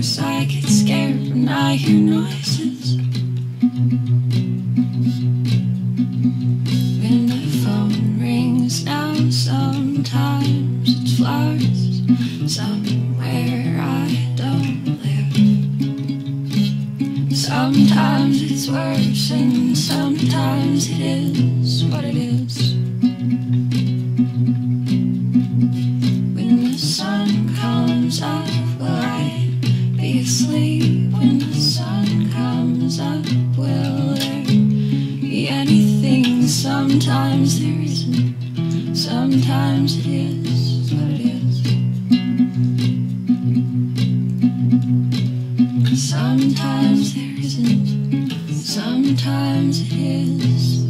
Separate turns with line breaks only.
Sometimes I get scared when I hear noises. When the phone rings now, sometimes it's flowers somewhere I don't live. Sometimes it's worse and sometimes it is what it is. When the sun comes up, will I be asleep? When the sun comes up, will there be anything? Sometimes there isn't, sometimes it is what it is. Sometimes there isn't, sometimes it is.